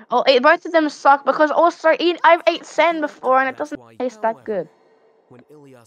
Oh, both of them suck because also I've ate sand before and it doesn't taste that good.